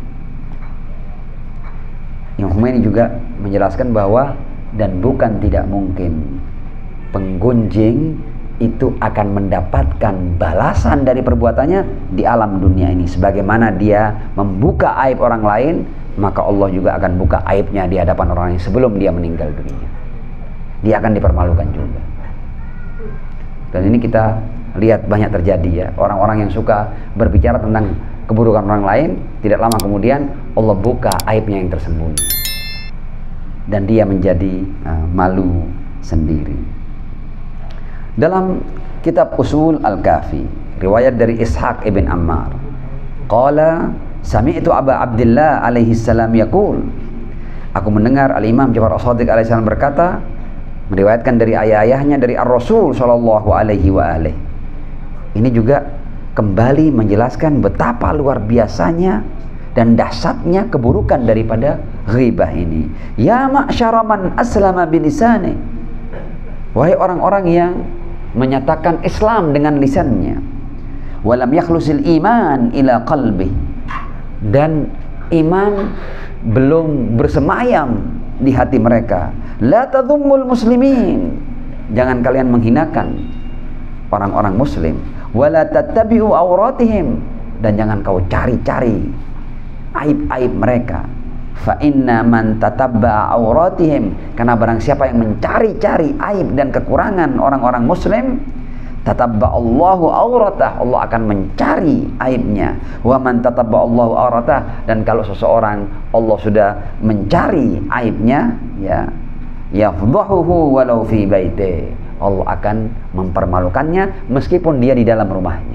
Yang Khomeini juga menjelaskan bahwa dan bukan tidak mungkin penggunjing itu akan mendapatkan balasan dari perbuatannya di alam dunia ini. Sebagaimana dia membuka aib orang lain, maka Allah juga akan buka aibnya di hadapan orang lain sebelum dia meninggal dunia. Dia akan dipermalukan juga. Dan ini kita lihat banyak terjadi, ya, orang-orang yang suka berbicara tentang keburukan orang lain, tidak lama kemudian Allah buka aibnya yang tersembunyi dan dia menjadi malu sendiri. Dalam kitab Usul Al-Kafi, riwayat dari Ishaq ibn Ammar, qala sami'tu Aba Abdillah alaihi salam yaqul, aku mendengar Al-Imam Ja'far As-Shadiq alaihi salam berkata, meriwayatkan dari ayah-ayahnya dari Ar-Rasul sallallahu alaihi wa alihi. Ini juga kembali menjelaskan betapa luar biasanya dan dahsyatnya keburukan daripada ghibah ini. Ya ma'syara man aslama bilisani, wahai orang-orang yang menyatakan Islam dengan lisannya, walam yakhlusil iman ila qalbi, dan iman belum bersemayam di hati mereka. La tadhummul muslimin, jangan kalian menghinakan orang-orang muslim. Wala tattabi'u auratihim, dan jangan kau cari-cari aib-aib mereka. Fa inna man tatabba'a auratihim, karena barang siapa yang mencari-cari aib dan kekurangan orang-orang muslim, tatabba'allahu auratah, Allah akan mencari aibnya. Wa man tatabba'allahu auratah, dan kalau seseorang Allah sudah mencari aibnya, ya, yafdahuhu walau fi baiti, Allah akan mempermalukannya meskipun dia di dalam rumahnya.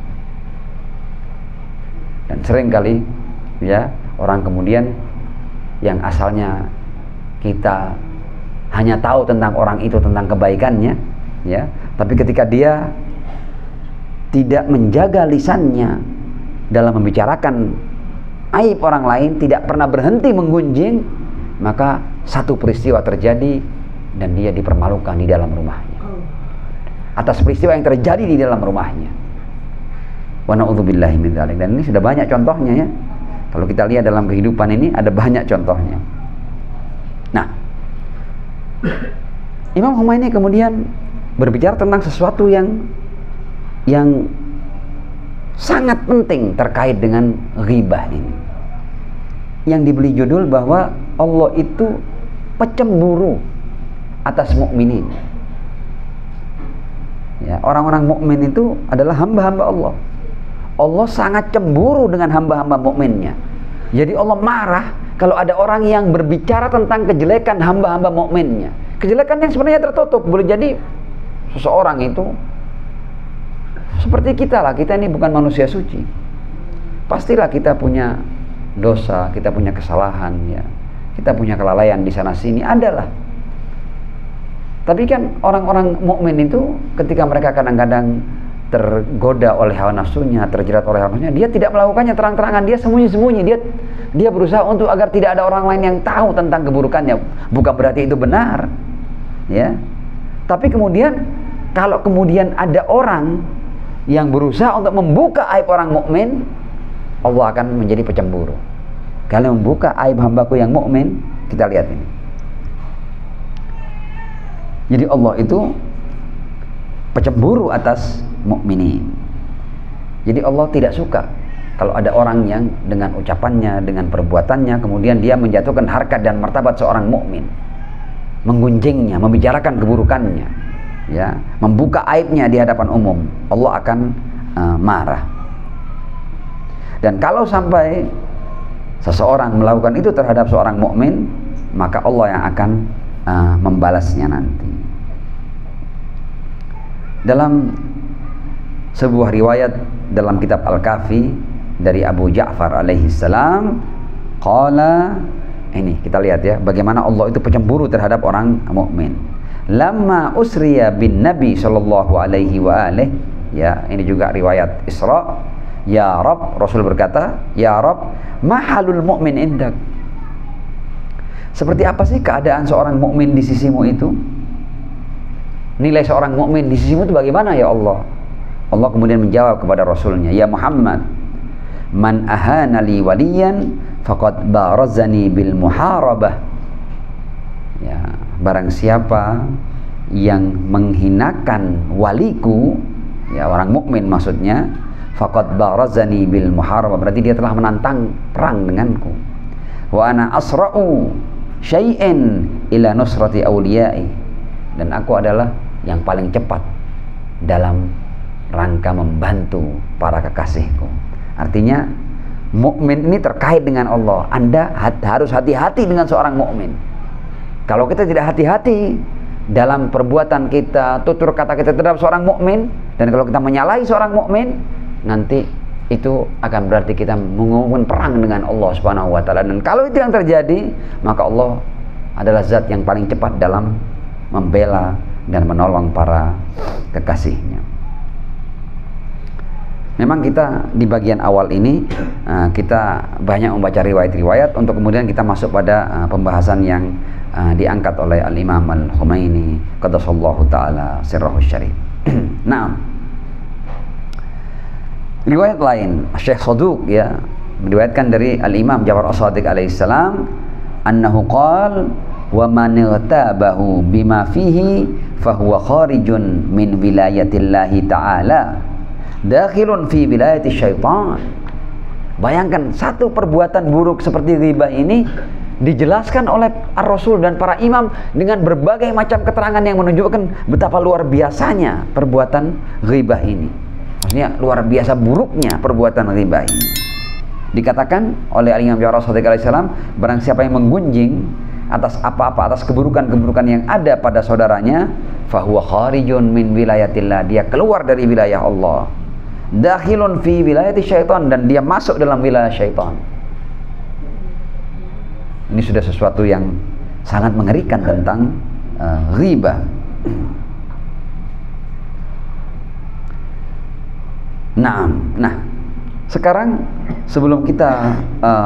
Dan seringkali, ya, orang kemudian yang asalnya kita hanya tahu tentang orang itu, tentang kebaikannya, ya, tapi ketika dia tidak menjaga lisannya dalam membicarakan aib orang lain, tidak pernah berhenti menggunjing, maka satu peristiwa terjadi dan dia dipermalukan di dalam rumahnya atas peristiwa yang terjadi di dalam rumahnya. Wa na'udzubillahi min dzalik. Dan ini sudah banyak contohnya, ya. Kalau kita lihat dalam kehidupan ini ada banyak contohnya. Nah, Imam Khomeini kemudian berbicara tentang sesuatu yang sangat penting terkait dengan ghibah ini, yang diberi judul bahwa Allah itu pecemburu atas mukminin. Ya, orang-orang mukmin itu adalah hamba-hamba Allah. Allah sangat cemburu dengan hamba-hamba mukminnya. Jadi Allah marah kalau ada orang yang berbicara tentang kejelekan hamba-hamba mukminnya. Kejelekan yang sebenarnya tertutup. Boleh jadi seseorang itu seperti kita lah. Kita ini bukan manusia suci. Pastilah kita punya dosa, kita punya kesalahan, ya. Kita punya kelalaian di sana sini, adalah. Tapi kan orang-orang mukmin itu ketika mereka kadang-kadang tergoda oleh hawa nafsunya, terjerat oleh hawa nafsunya, dia tidak melakukannya terang-terangan, dia sembunyi-sembunyi, dia berusaha untuk agar tidak ada orang lain yang tahu tentang keburukannya. Bukan berarti itu benar, ya. Tapi kemudian kalau kemudian ada orang yang berusaha untuk membuka aib orang mukmin, Allah akan menjadi pecemburu. Kalau membuka aib hambaku yang mukmin, kita lihat ini. Jadi Allah itu pecemburu atas mukminin. Jadi Allah tidak suka kalau ada orang yang dengan ucapannya, dengan perbuatannya, kemudian dia menjatuhkan harkat dan martabat seorang mukmin, menggunjingnya, membicarakan keburukannya, ya, membuka aibnya di hadapan umum. Allah akan marah. Dan kalau sampai seseorang melakukan itu terhadap seorang mukmin, maka Allah yang akan membalasnya nanti. Dalam sebuah riwayat dalam kitab Al-Kafi dari Abu Ja'far alaihi salam, qala, ini kita lihat ya bagaimana Allah itu pencemburu terhadap orang mukmin. Lamma usriya bin Nabi sallallahu alaihi wa alihi, ya ini juga riwayat Isra, ya Rabb, Rasul berkata, ya Rabb, mahalul mu'min indak. Seperti apa sih keadaan seorang mukmin di sisimu itu? Nilai seorang mukmin di sisimu itu bagaimana ya Allah? Allah kemudian menjawab kepada Rasulnya, ya Muhammad, man ahana li waliyan faqad barazani bil muharabah. Ya, barang siapa yang menghinakan waliku, ya orang mukmin maksudnya, faqad barazani bil muharabah, berarti dia telah menantang perang denganku. Wa ana asra'u syai'in ila nusrati awliyai, dan aku adalah yang paling cepat dalam rangka membantu para kekasihku. Artinya mukmin ini terkait dengan Allah. Anda harus hati-hati dengan seorang mukmin. Kalau kita tidak hati-hati dalam perbuatan kita, tutur kata kita terhadap seorang mukmin, dan kalau kita menyalahi seorang mukmin, nanti itu akan berarti kita mengumumkan perang dengan Allah Subhanahu wa taala. Dan kalau itu yang terjadi, maka Allah adalah zat yang paling cepat dalam membela dan menolong para kekasihnya. Memang kita di bagian awal ini kita banyak membaca riwayat-riwayat untuk kemudian kita masuk pada pembahasan yang diangkat oleh Al-Imam Al-Khumaini qaddasallahu ta'ala sirrahu syarif. Nah, riwayat lain Syekh Saduq ya meriwayatkan dari Al-Imam Ja'far As-Shadiq alaihissalam, annahu qala wa man irtabahu bima fihi fahuwa kharijun min wilayatillahi ta'ala dakhilun fi wilayati syaitan. Bayangkan satu perbuatan buruk seperti ghibah ini dijelaskan oleh Ar-Rasul dan para imam dengan berbagai macam keterangan yang menunjukkan betapa luar biasanya perbuatan ghibah ini. Maksudnya luar biasa buruknya perbuatan ghibah ini. Dikatakan oleh Al-Imam Ja'far As-Shadiq alaihissalam, barang siapa yang menggunjing atas apa-apa, atas keburukan-keburukan yang ada pada saudaranya, fahuwa kharijun min wilayatillah, dia keluar dari wilayah Allah, dakhilun fi wilayati syaitan, dan dia masuk dalam wilayah syaitan. Ini sudah sesuatu yang sangat mengerikan tentang ghibah. Nah, sekarang sebelum kita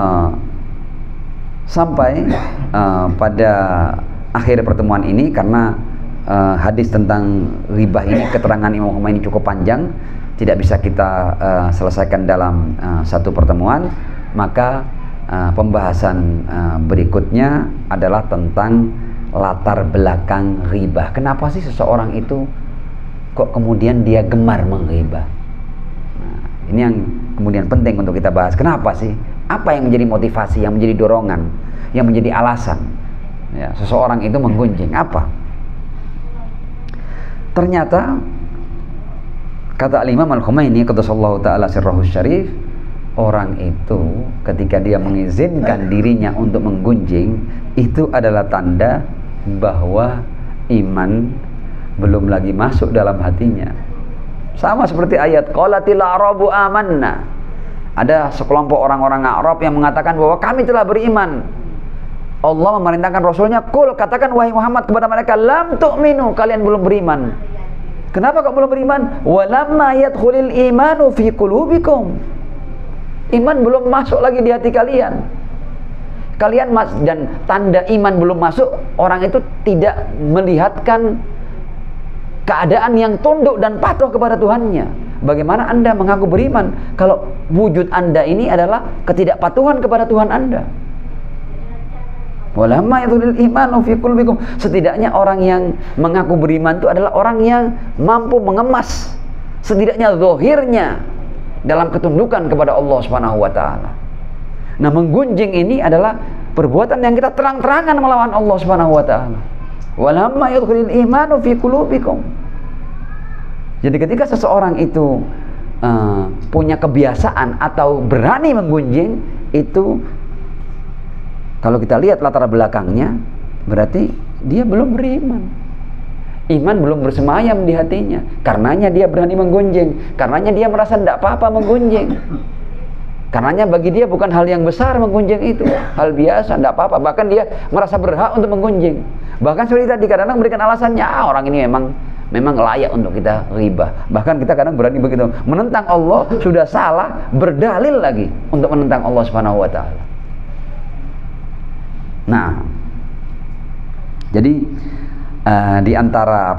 sampai pada akhir pertemuan ini, karena hadis tentang ghibah ini keterangan Imam Khumaini cukup panjang, tidak bisa kita selesaikan dalam satu pertemuan, maka pembahasan berikutnya adalah tentang latar belakang ghibah. Kenapa sih seseorang itu kok kemudian dia gemar menghibah? Nah, ini yang kemudian penting untuk kita bahas. Kenapa sih? Apa yang menjadi motivasi, yang menjadi dorongan, yang menjadi alasan ya, seseorang itu menggunjing? Apa? Ternyata kata Al-Imam Al-Khumaini qaddasallahu ta'ala sirrahu syarif, orang itu ketika dia mengizinkan dirinya untuk menggunjing, itu adalah tanda bahwa iman belum lagi masuk dalam hatinya. Sama seperti ayat qalatil a'rabu amanna. Ada sekelompok orang-orang Arab yang mengatakan bahwa kami telah beriman. Allah memerintahkan Rasulnya, kul, katakan wahai Muhammad kepada mereka, lam tu'minu, kalian belum beriman. Kenapa kok belum beriman? Walamma yadkhulil imanu fi qulubikum. Iman belum masuk lagi di hati kalian. Dan tanda iman belum masuk, orang itu tidak melihatkan keadaan yang tunduk dan patuh kepada Tuhannya. Bagaimana Anda mengaku beriman kalau wujud Anda ini adalah ketidakpatuhan kepada Tuhan Anda? Walamma yadkhulul imanu fi qulubikum. Setidaknya orang yang mengaku beriman itu adalah orang yang mampu mengemas setidaknya zahirnya dalam ketundukan kepada Allah Subhanahu wa taala. Nah, menggunjing ini adalah perbuatan yang kita terang-terangan melawan Allah Subhanahu wa taala. Walamma yadkhulul imanu fi qulubikum. Jadi ketika seseorang itu punya kebiasaan atau berani menggunjing, itu kalau kita lihat latar belakangnya, berarti dia belum beriman. Iman belum bersemayam di hatinya. Karenanya dia berani menggonjeng. Karenanya dia merasa tidak apa-apa menggonjeng. Karenanya bagi dia bukan hal yang besar menggonjeng itu. Hal biasa, tidak apa-apa. Bahkan dia merasa berhak untuk menggonjeng. Bahkan seperti tadi, kadang-kadang memberikan alasannya, orang ini memang layak untuk kita ghibah. Bahkan kita kadang berani begitu. Menentang Allah sudah salah, berdalil lagi untuk menentang Allah Subhanahu wa Ta'ala. Nah, jadi di antara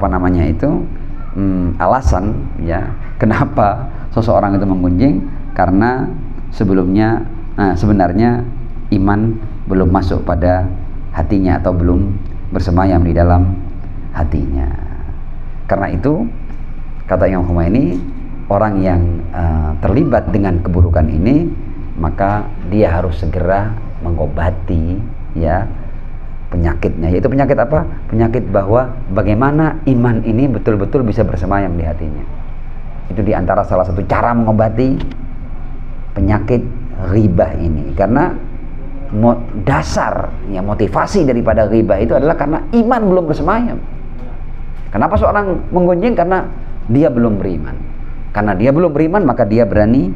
alasan ya kenapa seseorang itu menggunjing, karena sebenarnya iman belum masuk pada hatinya atau belum bersemayam di dalam hatinya. Karena itu kata Imam Khomeini, orang yang terlibat dengan keburukan ini maka dia harus segera mengobati ya penyakitnya. Yaitu penyakit apa? Penyakit bahwa bagaimana iman ini betul-betul bisa bersemayam di hatinya. Itu diantara salah satu cara mengobati penyakit ghibah ini. Karena dasar ya, motivasi daripada ghibah itu adalah karena iman belum bersemayam. Kenapa seorang menggonjeng? Karena dia belum beriman. Karena dia belum beriman maka dia berani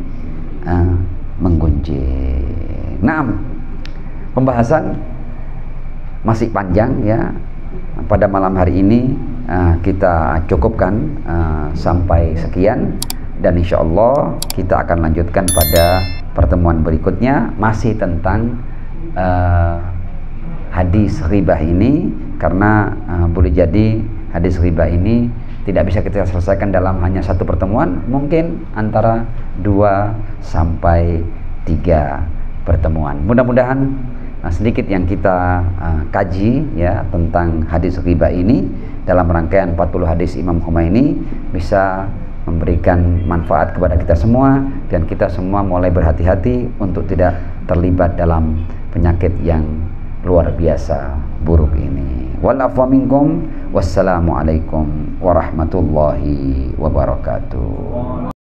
menggonjeng. Nah, pembahasan masih panjang ya. Pada malam hari ini kita cukupkan sampai sekian, dan insya Allah kita akan lanjutkan pada pertemuan berikutnya masih tentang hadis ghibah ini, karena boleh jadi hadis ghibah ini tidak bisa kita selesaikan dalam hanya satu pertemuan, mungkin antara 2 sampai 3 pertemuan. Mudah-mudahan sedikit yang kita kaji ya tentang hadis ghibah ini dalam rangkaian 40 hadis Imam Khomeini bisa memberikan manfaat kepada kita semua, dan kita semua mulai berhati-hati untuk tidak terlibat dalam penyakit yang luar biasa buruk ini. Wal afwa minkum, wassalamualaikum warahmatullahi wabarakatuh.